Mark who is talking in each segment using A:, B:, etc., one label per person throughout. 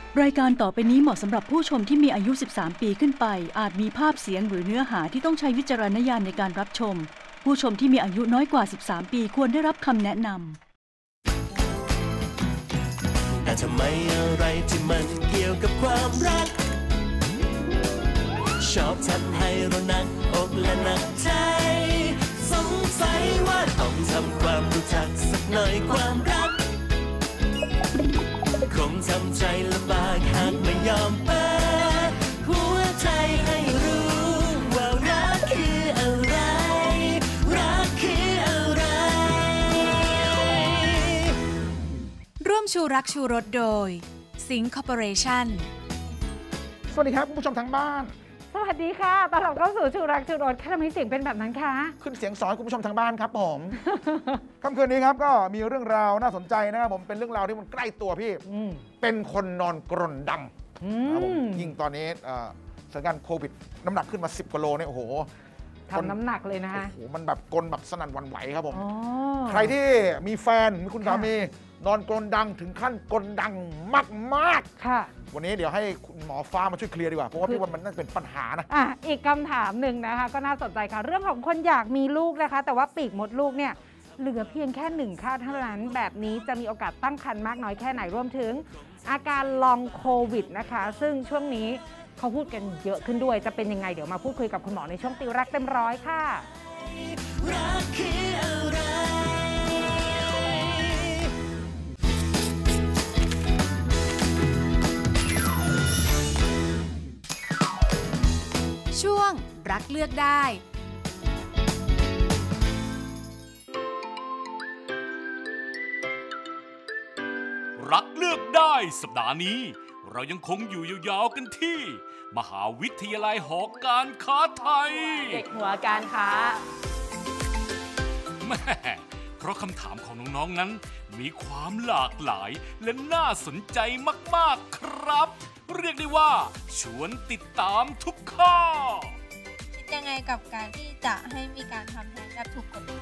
A: รายการต่อไปนี้เหมาะสำหรับผู้ชมที่มีอายุ 13 ปีขึ้นไปอาจมีภาพเสียงหรือเนื้อหาที่ต้องใช้วิจารณญาณในการรับชมผู้ชมที่มีอายุน้อยกว่า 13 ปีควรได้รับคำแนะน
B: ำแต่ทำไมอะไรที่มันเกี่ยวกับความรักชอบทำให้เราหนักอกและหนักใจสงสัยว่าต้องทำความรู้จักสักหน่อยความรักคงทำใจลำบากหากไม่ยอมเปิดหัวใจให้รู้ว่ารักคืออะไรรักคืออะไร
C: ร่วมชูรักชูรสโดยสิงห์คอร์ปอเรชั่น
D: สวัสดีครับคุณผู้ชมทางบ้าน
E: สวัสดีค่ะตอนเราเข้าสู่ชูรักชูรสค่ะทำไมเสียงเป็นแบบนั้นคะ
D: ขึ้นเสียงสอนคุณผู้ชมทางบ้านครับผม ค่ำคืนนี้ครับก็มีเรื่องราวน่าสนใจนะครับผมเป็นเรื่องราวที่มันใกล้ตัวพี่เป็นคนนอนกรนดังนะครับผมยิ่งตอนนี้สถานการณ์โควิดน้ำหนักขึ้นมา10 กิโลเนี่ยโอ้โห
E: ทำน้ำหนักเลยนะคะ
D: โอ้โหมันแบบกลนแบบสนั่นหวั่นไหวครับผมใครที่มีแฟนมีคุณสามีนอนกรนดังถึงขั้นกรนดังมากๆค่ะวันนี้เดี๋ยวให้คุณหมอฟ้ามาช่วยเคลียร์ดีกว่าเพราะว่าพี่ว่ามันน่าจะเป็นปัญหานะ
E: อีกคำถามหนึ่งนะคะก็น่าสนใจค่ะเรื่องของคนอยากมีลูกนะคะแต่ว่าปีกมดลูกเนี่ยเหลือเพียงแค่1 ค่าเท่านั้นแบบนี้จะมีโอกาสตั้งครรภ์มากน้อยแค่ไหนรวมถึงอาการลองโควิดนะคะซึ่งช่วงนี้เขาพูดกันเยอะขึ้นด้วยจะเป็นยังไงเดี๋ยวมาพูดคุยกับคุณหมอในช่วงติวรักเต็มร้อยค่ะ
C: ช่วงรักเลือกได้
F: รักเลือกได้สัปดาห์นี้เรายังคงอยู่ยาวๆกันที่มหาวิทยาลัยหอการค้าไทย
E: เด็กหัวการค้า
F: แม่เพราะคำถามของน้องๆนั้นมีความหลากหลายและน่าสนใจมากๆครับเรียกได้ว่าชวนติดตามทุกข้อ
G: คิดยังไงกับการที่จะให้มีการทำแท้งแบบถูกกฎหมาย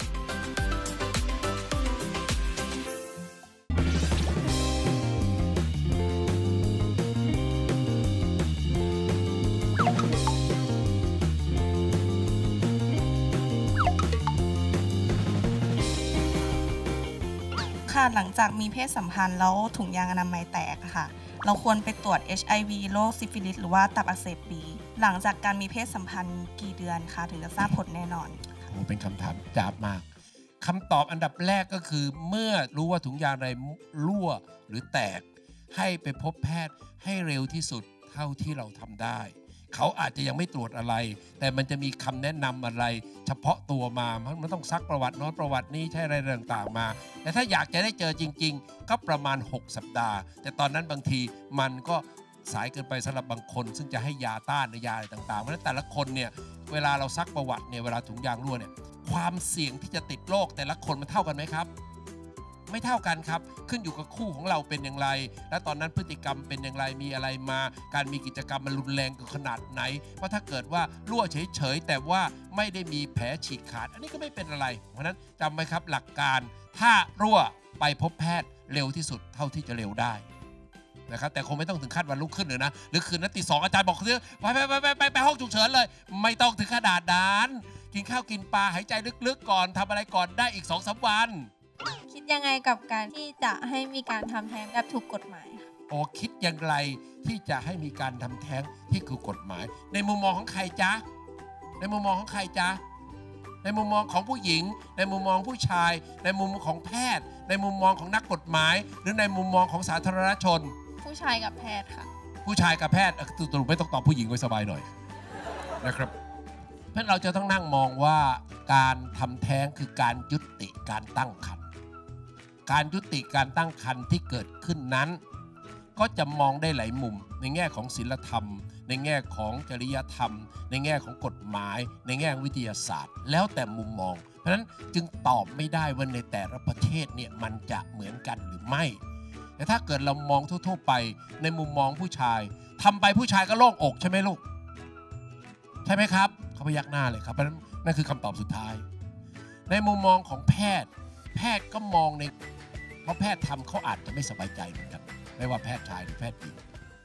H: ค่ะหลังจากมีเพศสัมพันธ์แล้วถุงยางอนามัยแตกค่ะเราควรไปตรวจ HIV โรคซิฟิลิสหรือว่าตับอักเสบบีหลังจากการมีเพศสัมพันธ์กี่เดือนคะถึงจะทราบผลแน่นอน
I: เป็นคำถามจาบมากคำตอบอันดับแรกก็คือเมื่อรู้ว่าถุงยางในรั่วหรือแตกให้ไปพบแพทย์ให้เร็วที่สุดเท่าที่เราทำได้เขาอาจจะยังไม่ตรวจอะไรแต่มันจะมีคำแนะนำอะไรเฉพาะตัวมามันต้องซักประวัติโน้นประวัตินี้ใช่อะไรต่างๆมาแต่ถ้าอยากจะได้เจอจริงๆก็ประมาณ6 สัปดาห์แต่ตอนนั้นบางทีมันก็สายเกินไปสำหรับบางคนซึ่งจะให้ยาต้านยาอะไรต่างๆเพราะฉะนั้นแต่ละคนเนี่ยเวลาเราซักประวัติเนี่ยเวลาถุงยางรั่วเนี่ยความเสี่ยงที่จะติดโรคแต่ละคนมันเท่ากันไหมครับไม่เท่ากันครับขึ้นอยู่กับคู่ของเราเป็นอย่างไรและตอนนั้นพฤติกรรมเป็นอย่างไรมีอะไรมาการมีกิจกรรมมันรุนแรงขนาดไหนเพราะถ้าเกิดว่ารั่วเฉยๆแต่ว่าไม่ได้มีแผลฉีกขาดอันนี้ก็ไม่เป็นอะไรเพราะนั้นจำไว้ครับหลักการถ้ารั่วไปพบแพทย์เร็วที่สุดเท่าที่จะเร็วได้นะครับแต่คงไม่ต้องถึงขั้นวันรุ่งขึ้นเลยนะหรือคืนนั้นตี 2อาจารย์บอกไปห้องฉุกเฉินเลยไม่ต้องถึงขนาดนั้นกินข้าวกินปลาหายใจลึกๆก่อนทำอะไรก่อนได้อีก 2-3 วัน
G: คิดยังไงกับการที่จะให้มีการทำแท้งแบบถูกกฎหมาย
I: คิดอย่างไรที่จะให้มีการทำแท้งที่ถูกกฎหมายในมุมมองของใครจ๊ะในมุมมองของใครจ๊ะในมุมมองของผู้หญิงในมุมมองผู้ชายในมุมของแพทย์ในมุมมองของนักกฎหมายหรือในมุมมองของสาธารณชน
G: ผู้ชายกับแพทย์ค่ะ
I: ผู้ชายกับแพทย์ตรงไม่ต้องตอบผู้หญิงไว้สบายหน่อยนะครับเพราะเราจะต้องนั่งมองว่าการทำแท้งคือการยุติการตั้งครรภ์การยุติการตั้งครรภ์ที่เกิดขึ้นนั้นก็จะมองได้หลายมุมในแง่ของศีลธรรมในแง่ของจริยธรรมในแง่ของกฎหมายในแง่วิทยาศาสตร์แล้วแต่มุมมองเพราะฉะนั้นจึงตอบไม่ได้ว่าในแต่ละประเทศเนี่ยมันจะเหมือนกันหรือไม่แต่ถ้าเกิดเรามองทั่วๆไปในมุมมองผู้ชายทำไปผู้ชายก็โล่งอกใช่ไหมลูกใช่ไหมครับเขาพยักหน้าเลยครับนั่นคือคำตอบสุดท้ายในมุมมองของแพทย์ก็มองในเพราะแพทย์ทำเขาอาจจะไม่สบายใจเหมือนกันไม่ว่าแพทย์ชายหรือแพทย์หญิง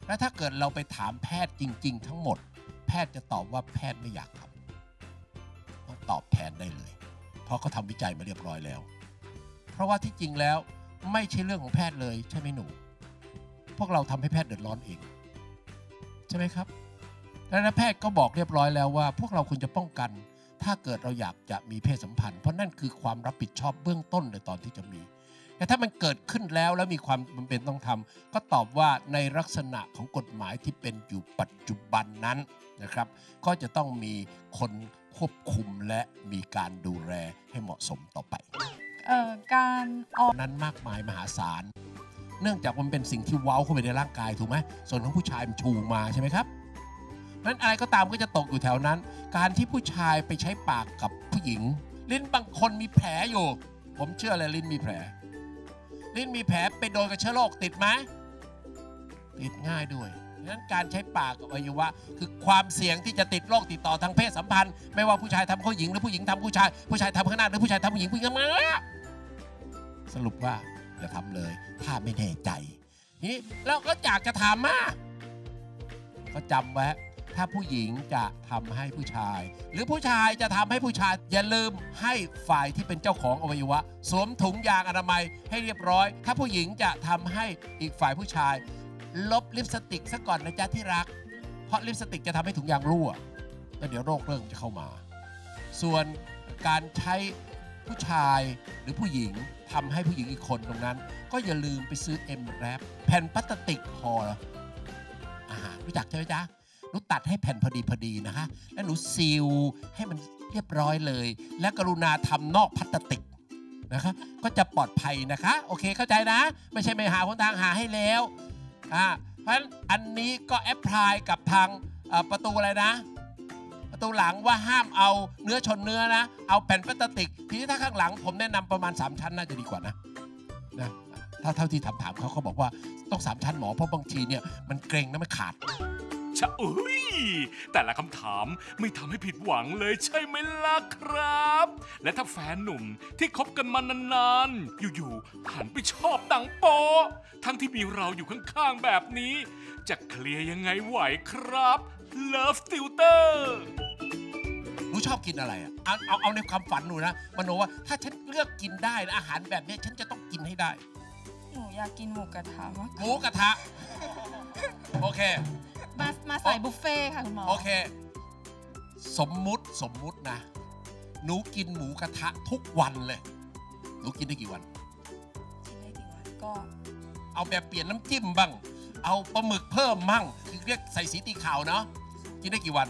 I: และถ้าเกิดเราไปถามแพทย์จริงๆทั้งหมดแพทย์จะตอบว่าแพทย์ไม่อยากทำต้องตอบแทนได้เลยเพราะเขาทำวิจัยมาเรียบร้อยแล้วเพราะว่าที่จริงแล้วไม่ใช่เรื่องของแพทย์เลยใช่ไหมหนูพวกเราทำให้แพทย์เดือดร้อนเองใช่ไหมครับและแพทย์ก็บอกเรียบร้อยแล้วว่าพวกเราควรจะป้องกันถ้าเกิดเราอยากจะมีเพศสัมพันธ์เพราะนั่นคือความรับผิดชอบเบื้องต้นในตอนที่จะมีแต่ถ้ามันเกิดขึ้นแล้วมีความจำเป็นต้องทำก็ตอบว่าในลักษณะของกฎหมายที่เป็นอยู่ปัจจุบันนั้นนะครับก็จะต้องมีคนควบคุมและมีการดูแลให้เหมาะสมต่อไป
H: การออก
I: นั้นมากมายมหาศาลเนื่องจากมันเป็นสิ่งที่เว้าเข้าไปในร่างกายถูกไหมส่วนของผู้ชายมันชูมาใช่ไหมครับนั้นอะไรก็ตามก็จะตกอยู่แถวนั้นการที่ผู้ชายไปใช้ปากกับผู้หญิงลิ้นบางคนมีแผลอยู่ผมเชื่อเลยลิ้นมีแผลไปโดนกับเชื้อโรคติดไหมติดง่ายด้วยดังนั้นการใช้ปากกับอวัยวะคือความเสี่ยงที่จะติดโรคติดต่อทางเพศสัมพันธ์ไม่ว่าผู้ชายทำผู้หญิงหรือผู้หญิงทำผู้ชายทำข้างหน้าหรือผู้ชายทำผู้หญิงทำมาสรุปว่าอย่าทำเลยถ้าไม่แน่ใจนี่เราก็อยากจะถามมาก็จำไว้ถ้าผู้หญิงจะทำให้ผู้ชายหรือผู้ชายจะทำให้ผู้ชายอย่าลืมให้ฝ่ายที่เป็นเจ้าของอวัยวะสวมถุงยางอนามัยให้เรียบร้อยถ้าผู้หญิงจะทำให้อีกฝ่ายผู้ชายลบลิปสติกซะก่อนนะจ๊ะที่รักเพราะลิปสติกจะทำให้ถุงยางรั่วแล้วเดี๋ยวโรคเริ่มจะเข้ามาส่วนการใช้ผู้ชายหรือผู้หญิงทำให้ผู้หญิงอีกคนตรงนั้นก็อย่าลืมไปซื้อ M-Wrap แผ่นพลาสติกห่ออาหารรู้จักใช่ไหมจ๊ะหนูตัดให้แผ่นพอดีนะคะแล้วหนูซีลให้มันเรียบร้อยเลยและกรุณาทำนอกพลาสติกนะคะก็จะปลอดภัยนะคะโอเคเข้าใจนะไม่ใช่ไม่หาหนทางหาให้แล้วเพราะฉะนั้นอันนี้ก็แอพพลายกับทางประตูอะไรนะประตูหลังว่าห้ามเอาเนื้อชนเนื้อนะเอาแผ่นพลาสติกทีนี้ถ้าข้างหลังผมแนะนำประมาณ3ชั้นน่าจะดีกว่านะถ้าเท่าที่ถามเขาบอกว่าต้อง3ชั้นหมอเพราะบางทีเนี่ยมันเกร็งนะมันขาด
F: ชะแต่ละคำถามไม่ทำให้ผิดหวังเลยใช่ไหมล่ะครับและถ้าแฟนหนุ่มที่คบกันมานานๆอยู่ๆหันไปชอบหนังโป๊ทั้งที่มีเราอยู่ข้างๆแบบนี้จะเคลียร์ยังไงไหวครับ Love Tutor
I: หนูชอบกินอะไรอ่ะเอาในความฝันหนูนะมโนว่าถ้าฉันเลือกกินได้อาหารแบบนี้ฉันจะต้องกินให้ได้
H: หนูอยากกินหมูกระทะมาก
I: หมูกระทะโอเค
H: มาใส่บุฟเฟ่ค่ะคุณหมอ
I: โอเคสมมุตินะหนูกินหมูกระทะทุกวันเลยหนูกินได้กี่วัน
H: ก็
I: เอาแบบเปลี่ยนน้ำจิ้มบ้างเอาปลาหมึกเพิ่มมั่งคือเรียกใส่สีตีขาวเนาะกินได้กี่วัน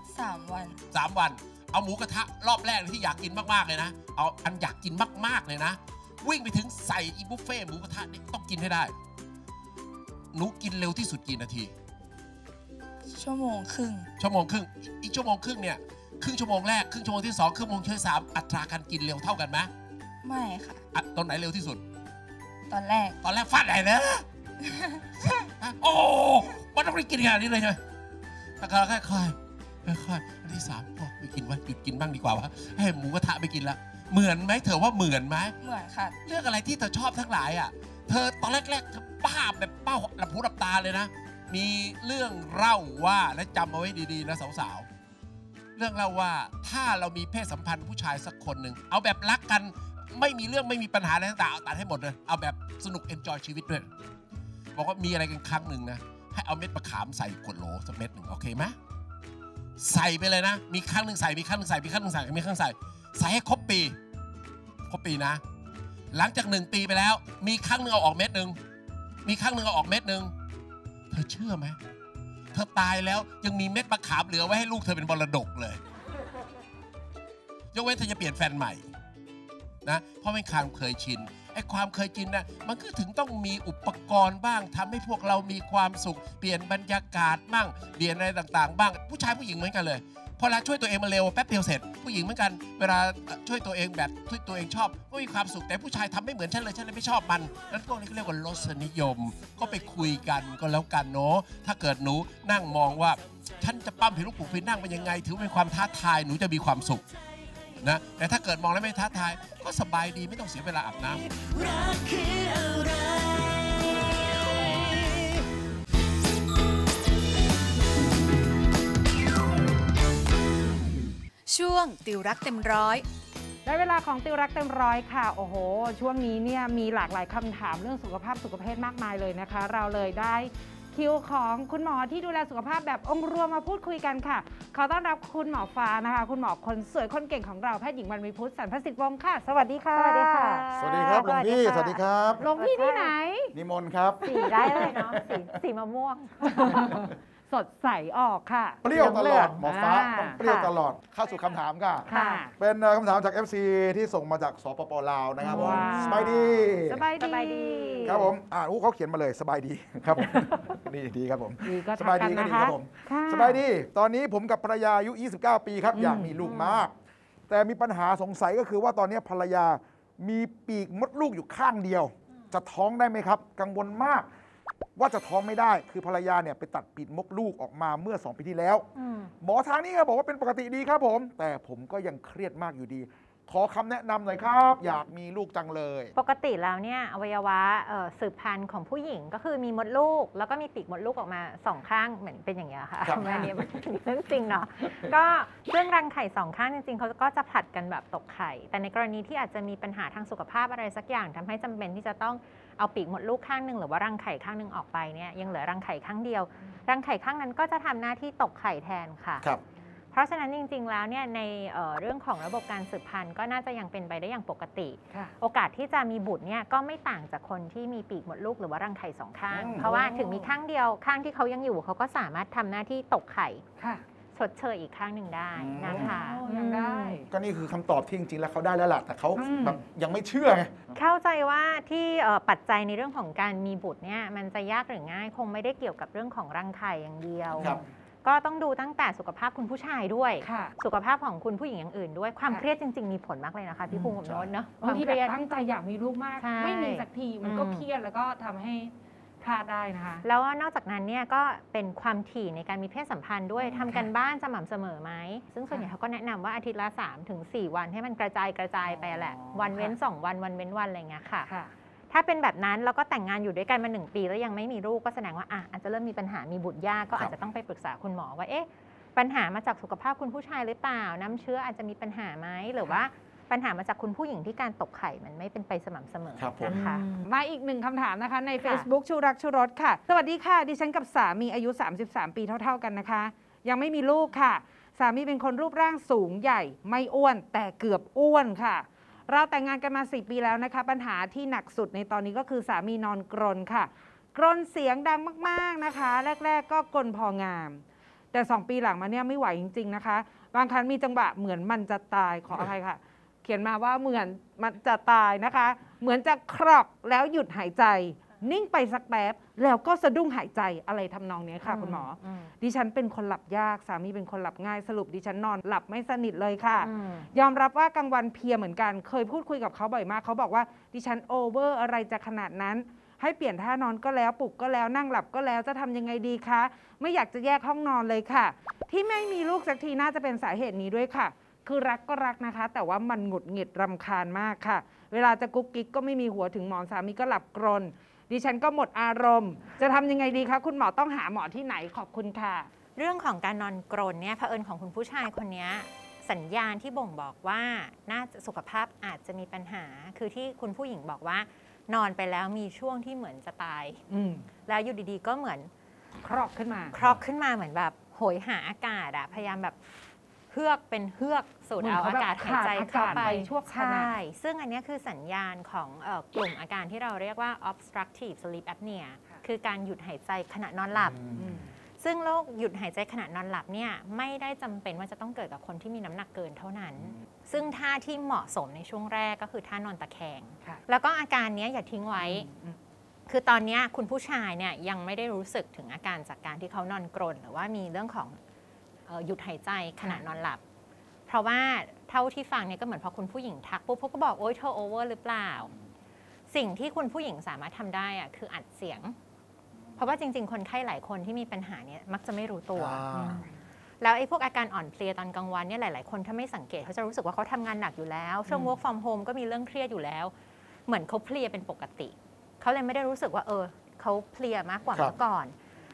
H: 3 วัน
I: 3 วันเอาหมูกระทะรอบแรกที่อยากกินมากๆเลยนะเอาอันอยากกินมากๆเลยนะวิ่งไปถึงใส่อีบุฟเฟ่หมูกระทะนี่ต้องกินให้ได้หนูกินเร็วที่สุดกี่นาที
H: ชั่วโมงครึ่ง
I: อีกชั่วโมงครึ่งเนี่ยครึ่งชั่วโมงแรกครึ่งชั่วโมงที่2ครึ่งชั่วโมงที่3อัตราการกินเร็วเท่ากันไหม
H: ไม่ค่ะ
I: ตอนไหนเร็วที่สุด
H: ตอนแรก
I: ฟาดไหนนะโอ้มันต้องไปกินขนาดนี้เลยใช่ไหมแต่ก็ค่อยอันที่3ไม่กินวะหยุดกินบ้างดีกว่าวะให้หมูกระทะไปกินละเหมือนไหมเธอว่าเหมือนไหม
H: เหมือนค่ะ
I: เรื่องอะไรที่เธอชอบทั้งหลายอ่ะเธอตอนแรกๆเธอบ้าแบบเป้าหลับหูหลับตาเลยนะมีเรื่องเล่าว่าและจำเอาไว้ดีๆนะสาวๆเรื่องเล่าว่าถ้าเรามีเพศสัมพันธ์ผู้ชายสักคนหนึ่งเอาแบบรักกันไม่มีเรื่องไม่มีปัญหาอะไรต่างๆตัดให้หมดเลยเอาแบบสนุกเอนจอยชีวิตด้วยบอกว่ามีอะไรกันครั้งหนึ่งนะให้เอาเม็ดมะขามใส่ขวดโหลสักเม็ดหนึ่งโอเคไหมใส่ไปเลยนะมีครั้งหนึ่งใส่มีครั้งหนึ่งใส่มีครั้งหนึ่งใส่มีครั้งใส่ให้ครบปีนะหลังจาก1 ปีไปแล้วมีครั้งหนึ่งเอาออกเม็ดหนึ่งมีครั้งหนึ่งเอาออกเม็ดหนึ่งเธอเชื่อไหมเธอตายแล้วยังมีเม็ดมะขามเหลือไว้ให้ลูกเธอเป็นมรดกเลยยกเว้นเธอจะเปลี่ยนแฟนใหม่นะเพราะเป็นความเคยชินไอ้ความเคยชินนะมันก็ถึงต้องมีอุปกรณ์บ้างทำให้พวกเรามีความสุขเปลี่ยนบรรยากาศบ้างเปลี่ยนอะไรต่างๆบ้างผู้ชายผู้หญิงเหมือนกันเลยพอเวลาช่วยตัวเองมาเร็วแป๊บเดียวเสร็จผู้หญิงเหมือนกันเวลาช่วยตัวเองแบบที่ตัวเองชอบก็มีความสุขแต่ผู้ชายทำไม่เหมือนฉันเลยไม่ชอบมันนั้นพวกนี้เขาเรียกว่ารสนิยมก็ไปคุยกันก็แล้วกันเนาะถ้าเกิดหนูนั่งมองว่าฉันจะปั้มผิวลูกปูฟินนั่งเป็นยังไงถือเป็นความท้าทายหนูจะมีความสุขนะแต่ถ้าเกิดมองแล้วไม่ท้าทายก็สบายดีไม่ต้องเสียเวลาอาบน้ำ
C: งติวรักเต็มร้อย
E: ได้เวลาของติวรักเต็มร้อยค่ะโอ้โหช่วงนี้เนี่ยมีหลากหลายคำถามเรื่องสุขภาพสุขภาพมากมายเลยนะคะ เราเลยได้คิวของคุณหมอที่ดูแลสุขภาพแบบองค์รวมมาพูดคุยกันค่ะขอต้อนรับคุณหมอฟ้านะคะคุณหมอคนสวยคนเก่งของเราแพทย์หญิงวรรณวิพุทธสันพสิทธิ์วงศ์ค่ะสวัสดีค่ะ
J: สวัสดีค่ะ
D: สวัสดีครับหลวงพี่สวัสดีครับ
E: หลวงพี่ที่ไหน
D: นิมนต์ครับ
J: สีได้เลยเนาะสีมะม่วง
E: สดใสออกค่ะ
D: เปรี้ยวตลอด
E: เห
D: หม
E: ลื
D: อ
E: องๆ
D: ฟ้า
E: อ่า
D: ต้องเปรี้ยวตลอดเข้าสู่คำถามค่ะ
E: ค่ะ
D: เป็นคำถามจาก FC ที่ส่งมาจากสปปลาวนะครับผม
E: ว้าว
D: สบายดี
E: สบาย
J: สบายดี
D: ครับผมเขาเขียนมาเลยสบายดีครับผมดีครับผม
E: ดีก็
D: สบาย
E: ทัก
D: ดี
E: กัน
D: ก็
E: นะ
D: ดี
E: คะ
D: ครับผม
E: ค่ะ
D: สบายดี ตอนนี้ผมกับภรรยาอายุ 29 ปีครับ อยากมีลูกมาก แต่มีปัญหาสงสัยก็คือว่าตอนนี้ภรรยามีปีกมดลูกอยู่ข้างเดียว จะท้องได้ไหมครับ กังวลมาก ว่าจะท้องไม่ได้ คือภรรยาเนี่ยไปตัดปีกมดลูกออกมาเมื่อ 2 ปีที่แล้ว หมอทางนี้ก็บอกว่าเป็นปกติดีครับผม แต่ผมก็ยังเครียดมากอยู่ดี ขอคำแนะนำหน่อยครับ อยากมีลูกจังเลย
J: ปกติแล้วเนี่ยอวัยวะสืบพันธุ์ของผู้หญิงก็คือมีมดลูก แล้วก็มีปีกมดลูกออกมา2ข้างเหมือนเป็นอย่างเงี้ยค่ะ
D: ครับ
J: อันนี้มันเรื่องจริงเนาะก็เรื่องรังไข่2ข้างจริงๆเขาก็จะผลัดกันแบบตกไข่ แต่ในกรณีที่อาจจะมีปัญหาทางสุขภาพอะไรสักอย่างทำให้จำเป็นที่จะต้องเอาปีกมดลูกข้างหนึ่งหรือว่ารังไข่ข้างหนึ่งออกไปเนี่ยยังเหลือรังไข่ข้างเดียว รังไข่ข้างนั้นก็จะทำหน้าที่ตกไข่แทนค่ะ
D: ครับ
J: เพราะฉะนั้นจริงๆ แล้วเนี่ยในเรื่องของระบบการสืบพันธุ์ก็น่าจะยังเป็นไปได้อย่างปกติ
E: ค่ะ
J: โอกาสที่จะมีบุตรเนี่ยก็ไม่ต่างจากคนที่มีปีกมดลูกหรือว่ารังไข่สองข้าง เพราะว่าถึงมีข้างเดียวข้างที่เขายังอยู่เขาก็สามารถทำหน้าที่ตกไข่
E: ค่ะ
J: ชดเชยอีกข้างหนึ่งได้นะคะ
E: โอ้ยังได้
D: ก็นี่คือคำตอบที่จริงๆแล้วเขาได้แล้วล่ะแต่เขา
E: อืม
D: แบบยังไม่เชื่อไง
J: เข้าใจว่าที่ปัจจัยในเรื่องของการมีบุตรเนี่ยมันจะยากหรือง่ายคงไม่ได้เกี่ยวกับเรื่องของรังไข่อย่างเดียว
D: ครับ
J: ก็ต้องดูตั้งแต่สุขภาพคุณผู้ชายด้วย
E: ค่ะ
J: สุขภาพของคุณผู้หญิงอย่างอื่นด้วยความ
E: ค่ะ
J: เครียดจริง ๆ มีผลมากเลยนะคะพี่ภูมิกับโน้ตเนาะค
E: บาง
J: วาม
E: ที
J: เค
E: แบ
J: รียด
E: บตั้งใจอยากมีลูกมาก
J: ใช่
E: ไม่มีสักทีมันก็
J: อืม
E: เครียดแล้วก็ทำให้พลาดได้นะคะ
J: แล้วนอกจากนั้นเนี่ยก็เป็นความถี่ในการมีเพศสัมพันธ์ด้วยทำกันบ้านสม่ำเสมอไหมซึ่งส่วนใหญ่เขาก็แนะนำว่าอาทิตย์ละ3 ถึง 4 วันให้มันกระจายไปแหละ
E: อ๋อ
J: วันเว้น
E: ค่ะ
J: 2 วันวันเว้นวันอะไรเงี้ยค่ะ
E: ค่ะ
J: ถ้าเป็นแบบนั้นแล้วก็แต่งงานอยู่ด้วยกันมา1 ปีแล้วยังไม่มีลูกก็แสดงว่าอาจจะเริ่มมีปัญหามีบุตรยากก็อาจจะต้องไปปรึกษาคุณหมอว่าเอ๊ะปัญหามาจากสุขภาพคุณผู้ชายหรือเปล่าน้ำเชื้ออาจจะมีปัญหาไหมหรือว่าปัญหามาจากคุณผู้หญิงที่การตกไข่มันไม่เป็นไปสม่ำเสมอ
D: ครับผม
J: นะคะ
E: มาอีกหนึ่งคำถามนะคะใน
J: ค่ะ
E: Facebook ชูรักชูรสค่ะ สวัสดีค่ะ ดิฉันกับสามีอายุ 33 ปีเท่าๆกันนะคะ ยังไม่มีลูกค่ะ สามีเป็นคนรูปร่างสูงใหญ่ ไม่อ้วน แต่เกือบอ้วนค่ะ เราแต่งงานกันมา 4 ปีแล้วนะคะ ปัญหาที่หนักสุดในตอนนี้ก็คือสามีนอนกรนค่ะ กรนเสียงดังมากๆนะคะ แรก ๆ ก็กรนพองาม แต่ 2 ปีหลังมาเนี่ยไม่ไหวจริงๆนะคะ บางครั้งมีจังหวะเหมือนมันจะตายขออภัยค่ะ เขียนมาว่าเหมือนมันจะตายนะคะ เหมือนจะครอกแล้วหยุดหายใจ นิ่งไปสักแป๊บแล้วก็สะดุ้งหายใจอะไรทำนองนี้ค่ะคุณหมอ ดิฉันเป็นคนหลับยากสามีเป็นคนหลับง่ายสรุปดิฉันนอนหลับไม่สนิทเลยค่ะ ยอมรับว่ากลางวันเพลียเหมือนกัน เคยพูดคุยกับเขาบ่อยมากเขาบอกว่าดิฉันโอเวอร์อะไรจะขนาดนั้น ให้เปลี่ยนท่านอนก็แล้วปลุกก็แล้วนั่งหลับก็แล้วจะทำยังไงดีคะไม่อยากจะแยกห้องนอนเลยค่ะ ที่ไม่มีลูกสักทีน่าจะเป็นสาเหตุนี้ด้วยค่ะ คือรักก็รักนะคะ แต่ว่ามันหงุดหงิดรำคาญมากค่ะ เวลาจะกุ๊กกิ๊กก็ไม่มีหัวถึงหมอนสามีก็หลับกรนดิฉันก็หมดอารมณ์ จะทำยังไงดีคะคุณหมอต้องหาหมอที่ไหนขอบคุณค่ะ
J: เรื่องของการนอนกรนเนี่ยเผอิญของคุณผู้ชายคนนี้สัญญาณที่บ่งบอกว่าน่าจะสุขภาพอาจจะมีปัญหา คือที่คุณผู้หญิงบอกว่านอนไปแล้วมีช่วงที่เหมือนจะตาย แล้วอยู่ดีๆก็เหมือน
E: ครอกขึ้นมา
J: ครอกขึ้นมาเหมือนแบบโหยหาอากาศอะพยายามแบบเฮือกเป็นเฮือกสูดเอาอากาศหายใจเข้าไป
E: ชั่วขณะ
J: ใช่ซึ่งอันนี้คือสัญญาณของกลุ่มอาการที่เราเรียกว่า obstructive sleep apnea คือการหยุดหายใจขณะนอนหลับ ซึ่งโรคหยุดหายใจขณะนอนหลับเนี่ยไม่ได้จำเป็นว่าจะต้องเกิดกับคนที่มีน้ำหนักเกินเท่านั้น ซึ่งท่าที่เหมาะสมในช่วงแรกก็คือท่านอนตะแคง แล้วก็อาการนี้อย่าทิ้งไว้ คือตอนนี้คุณผู้ชายเนี่ยยังไม่ได้รู้สึกถึงอาการจากการที่เขานอนกรนหรือว่ามีเรื่องของหยุดหายใจขณะนอนหลับ เพราะว่าเท่าที่ฟังเนี่ยก็เหมือนพอคุณผู้หญิงทักปุ๊บเขาก็บอกโอ๊ยเธอโอเวอร์หรือเปล่า สิ่งที่คุณผู้หญิงสามารถทำได้อะคืออัดเสียง เพราะว่าจริงๆคนไข้หลายคนที่มีปัญหาเนี่ยมักจะไม่รู้ตัว แล้วไอ้พวกอาการอ่อนเพลียตอนกลางวันเนี่ยหลายๆคนถ้าไม่สังเกตเขาจะรู้สึกว่าเขาทำงานหนักอยู่แล้วช่วง work from home ก็มีเรื่องเครียดอยู่แล้ว เหมือนเขาเพลียเป็นปกติเขาเลยไม่ได้รู้สึกว่าเขาเพลียมากกว่าเมื่อก่อน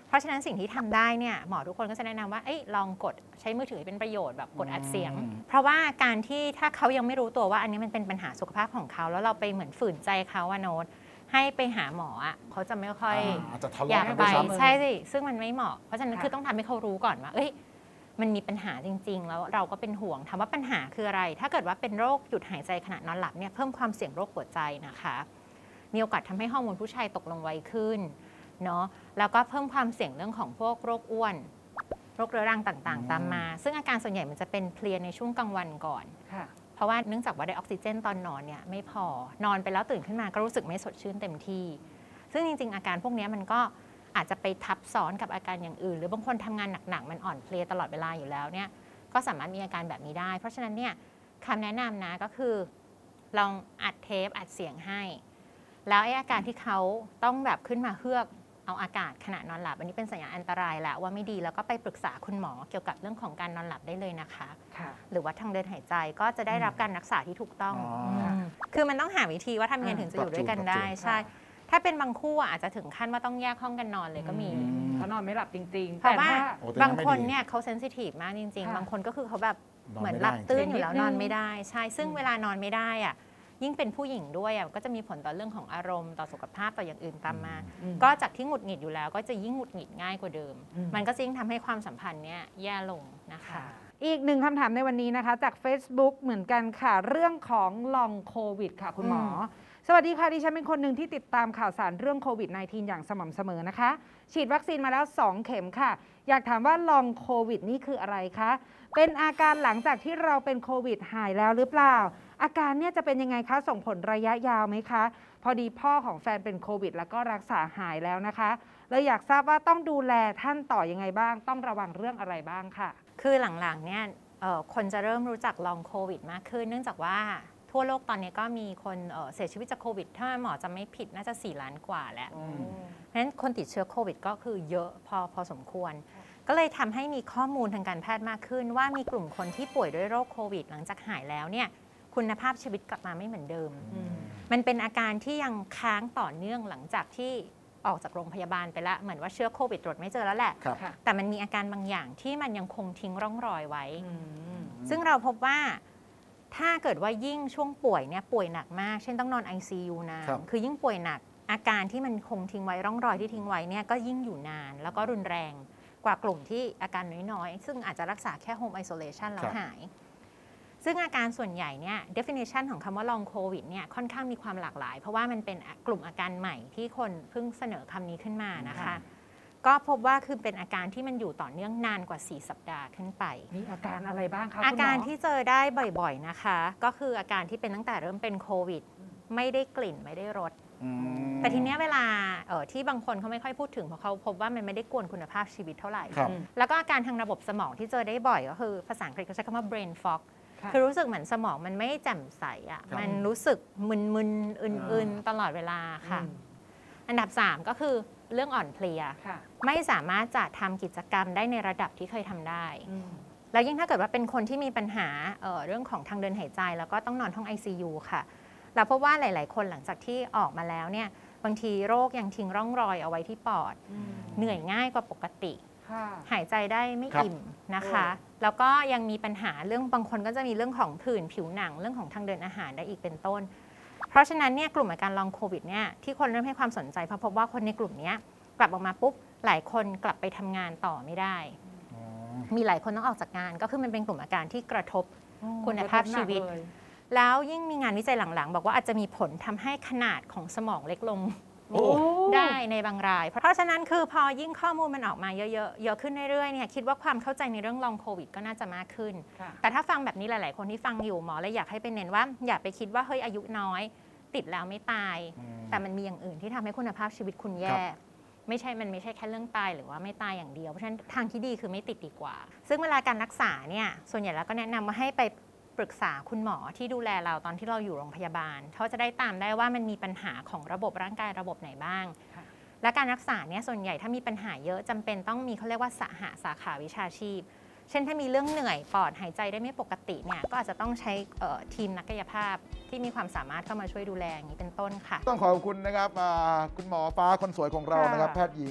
J: เพราะฉะนั้นสิ่งที่ทำได้เนี่ยหมอทุกคนก็จะแนะนำว่าลองกดใช้มือถือเป็นประโยชน์แบบกดอัดเสียง เพราะว่าการที่ถ้าเขายังไม่รู้ตัวว่าอันนี้มันเป็นปัญหาสุขภาพของเขาแล้วเราไปเหมือนฝืนใจเขาว่าโน้ตให้ไปหาหมออ่ะเขาจะไม่ค่อย
D: อาจจะทะ
J: อยา
D: เลาะ
J: ก
D: กัน
J: ไป
D: ด้วยซ้ำ
J: ใช่สิซึ่งมันไม่เหมาะเพราะฉะนั้นคือต้องทำให้เขารู้ก่อนว่ามันมีปัญหาจริงๆแล้วเราก็เป็นห่วงถามว่าปัญหาคืออะไรถ้าเกิดว่าเป็นโรคหยุดหายใจขณะนอนหลับเนี่ยเพิ่มความเสี่ยงโรคหัวใจนะคะมีโอกาสทำให้ฮอร์โมนผู้ชายตกลงไวขึ้นเนาะแล้วก็เพิ่มความเสี่ยงเรื่องของพวกโรคอ้วนโรคเรื้อรังต่างๆตามมาซึ่งอาการส่วนใหญ่มันจะเป็นเพลียในช่วงกลางวันก่อนเพราะว่าเนื่องจากว่าได้ออกซิเจนตอนนอนเนี่ยไม่พอนอนไปแล้วตื่นขึ้นมาก็รู้สึกไม่สดชื่นเต็มที่ซึ่งจริงๆอาการพวกนี้มันก็อาจจะไปทับซ้อนกับอาการอย่างอื่นหรือบางคนทำงานหนักๆมันอ่อนเพลียตลอดเวลาอยู่แล้วเนี่ยก็สามารถมีอาการแบบนี้ได้เพราะฉะนั้นเนี่ยคำแนะนำนะก็คือลองอัดเทปอัดเสียงให้แล้วอาการที่เขาต้องแบบขึ้นมาเฮือกเอาอากาศขณะนอนหลับอันนี้เป็นสัญญาณอันตรายแล้วว่าไม่ดีแล้วก็ไปปรึกษาคุณหมอเกี่ยวกับเรื่องของการนอนหลับได้เลยนะคะหรือว่าทางเดินหายใจก็จะได้รับการรักษาที่ถูกต้องคือมันต้องหาวิธีว่าทำยังไงถึงจะอยู่ด้วยกันได้ใช่ถ้าเป็นบางคู่อาจจะถึงขั้นว่าต้องแยกห้องกันนอนเลยก็มี
E: เขานอนไม่หลับจริงๆ
J: เพราะว่าบางคนเนี่ยเขาเซนซิทีฟมากจริงๆบางคนก็คือเขาแบบเหมือนหลับตื้นอยู่แล้วนอนไม่ได้ใช่ซึ่งเวลานอนไม่ได้อ่ะยิ่งเป็นผู้หญิงด้วยก็จะมีผลต่อเรื่องของอารมณ์ต่อสุขภาพต่ออย่างอื่นตามมาก็จากที่หงุดหงิดอยู่แล้วก็จะยิ่งหงุดหงิดง่ายกว่าเดิมมันก็ยิ่งทำให้ความสัมพันธ์เนี่ยแย่ลงนะคะ
E: อีกหนึ่งคำถามในวันนี้นะคะจาก Facebook เหมือนกันค่ะเรื่องของลองโควิดค่ะคุณหมอสวัสดีค่ะดิฉันเป็นคนหนึ่งที่ติดตามข่าวสารเรื่องโควิด -19 อย่างสม่ำเสมอนะคะฉีดวัคซีนมาแล้ว2เข็มค่ะอยากถามว่าลองโควิดนี่คืออะไรคะเป็นอาการหลังจากที่เราเป็นโควิดหายแล้วหรือเปล่าอาการเนี่ยจะเป็นยังไงคะส่งผลระยะยาวไหมคะพอดีพ่อของแฟนเป็นโควิดแล้วก็รักษาหายแล้วนะคะเลยอยากทราบว่าต้องดูแลท่านต่อยังไงบ้างต้องระวังเรื่องอะไรบ้างค่ะ
J: คือหลังๆเนี่ยคนจะเริ่มรู้จักลองโควิดมากขึ้นเนื่องจากว่าทั่วโลกตอนนี้ก็มีคนเสียชีวิตจากโควิดถ้าหมอจะไม่ผิดน่าจะ4 ล้านกว่าแล้วเพราะฉะนั้นคนติดเชื้อโควิดก็คือเยอะพอสมควรก็เลยทำให้มีข้อมูลทางการแพทย์มากขึ้นว่ามีกลุ่มคนที่ป่วยด้วยโรคโควิดหลังจากหายแล้วเนี่ยคุณภาพชีวิตกลับมาไม่เหมือนเดิมมันเป็นอาการที่ยังค้างต่อเนื่องหลังจากที่ออกจากโรงพยาบาลไปแล้วเหมือนว่าเชื้อโควิดตรวจไม่เจอแล้วแหละแต่มันมีอาการบางอย่างที่มันยังคงทิ้งร่องรอยไว้ซึ่งเราพบว่าถ้าเกิดว่ายิ่งช่วงป่วยเนี่ยป่วยหนักมากเช่นต้องนอน ICU นานคือยิ่งป่วยหนักอาการที่มันคงทิ้งไว้ร่องรอยที่ทิ้งไว้เนี่ยก็ยิ่งอยู่นานแล้วก็รุนแรงกว่ากลุ่มที่อาการน้อยๆซึ่งอาจจะรักษาแค่ Home Isolation แล้วหายซึ่งอาการส่วนใหญ่เนี่ย definition ของคำว่า long covid เนี่ยค่อนข้างมีความหลากหลายเพราะว่ามันเป็นกลุ่มอาการใหม่ที่คนเพิ่งเสนอคำนี้ขึ้นมานะคะก็พบว่าคือเป็นอาการที่มันอยู่ต่อเนื่องนานกว่า4 สัปดาห์ขึ้นไป
E: มีอาการอะไรบ้างคะ
J: อาการที่เจอได้บ่อยๆนะคะก็คืออาการที่เป็นตั้งแต่เริ่มเป็นโควิดไม่ได้กลิ่นไม่ได้รสแต่ทีเนี้ยเวลาที่บางคนเขาไม่ค่อยพูดถึงเพราะเขาพบว่ามันไม่ได้กวนคุณภาพชีวิตเท่าไหร่แล้วก็อาการทางระบบสมองที่เจอได้บ่อยก็คือภาษาอังกฤษเขาใช้คำว่า brain fog คือรู้สึกเหมือนสมองมันไม่แจ่มใสอ่ะมันรู้สึกมึนๆอื่นๆตลอดเวลาค่ะอันดับ3ก็คือเรื่องอ่อนเพลียไม่สามารถจะทำกิจกรรมได้ในระดับที่เคยทำได้แล้วยิ่งถ้าเกิดว่าเป็นคนที่มีปัญหาเรื่องของทางเดินหายใจแล้วก็ต้องนอนห้อง ICU ค่ะเราพบว่าหลายๆคนหลังจากที่ออกมาแล้วเนี่ยบางทีโรคยังทิ้งร่องรอยเอาไว้ที่ปอดเหนื่อยง่ายกว่าปกติหายใจได้ไม่อิ่มนะคะแล้วก็ยังมีปัญหาเรื่องบางคนก็จะมีเรื่องของผื่นผิวหนังเรื่องของทางเดินอาหารได้อีกเป็นต้นเพราะฉะนั้นเนี่ยกลุ่มอาการลองโควิดเนี่ยที่คนเริ่มให้ความสนใจเพราะพบว่าคนในกลุ่มนี้กลับออกมาปุ๊บหลายคนกลับไปทำงานต่อไม่ได้มีหลายคนต้องออกจากงานก็คือมันเป็นกลุ่มอาการที่กระทบคุณภาพชีวิตแล้วยิ่งมีงานวิจัยหลังๆบอกว่าอาจจะมีผลทำให้ขนาดของสมองเล็กลงได้ในบางรายเพราะฉะนั้นคือพอยิ่งข้อมูลมันออกมาเยอะขึ้นเรื่อยๆเนี่ยคิดว่าความเข้าใจในเรื่องลองโควิดก็น่าจะมากขึ้นแต่ถ้าฟังแบบนี้หลายๆคนที่ฟังอยู่หมอเลยอยากให้ไปเน้นว่าอย่าไปคิดว่าเฮ้ยอายุน้อยติดแล้วไม่ตายแต่มันมีอย่างอื่นที่ทำให้คุณภาพชีวิตคุณแย่มันไม่ใช่แค่เรื่องตายหรือว่าไม่ตายอย่างเดียวเพราะฉะนั้นทางที่ดีคือไม่ติดดีกว่าซึ่งเวลาการรักษาเนี่ยส่วนใหญ่แล้วก็แนะนำว่าให้ไปปรึกษาคุณหมอที่ดูแลเราตอนที่เราอยู่โรงพยาบาลเขาจะได้ตามได้ว่ามันมีปัญหาของระบบร่างกายระบบไหนบ้างและการรักษาเนี่ยส่วนใหญ่ถ้ามีปัญหาเยอะจำเป็นต้องมีเขาเรียกว่าสาขาวิชาชีพเช่นถ้ามีเรื่องเหนื่อยปอดหายใจได้ไม่ปกติเนี่ยก็อาจจะต้องใช้ทีมนักกายภาพที่มีความสามารถเข้ามาช่วยดูแลอย่างนี้เป็นต้นค่ะ
D: ต้องขอบคุณนะครับคุณหมอฟ้าคนสวยของเรานะครับแพทย์หญิง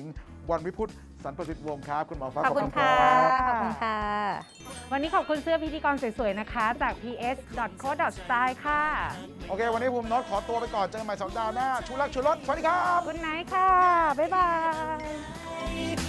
D: วันวิพุทธสันประสิทธิ์วงศ์ครับคุณหมอฟ้า
E: ขอบคุณค่ะ
J: ขอบคุณค่ะ
E: วันนี้ขอบคุณเสื้อพิธีกรสวยๆนะคะ จาก ps.co.style ค่ะ
D: โอเค วันนี้ผมน็อตขอตัวไปก่อนเจอกันใหม่สัปดาห์หน้าชูรักชูรสสวัสดีครับ
E: คุณไนท์ค่ะ บ๊ายบาย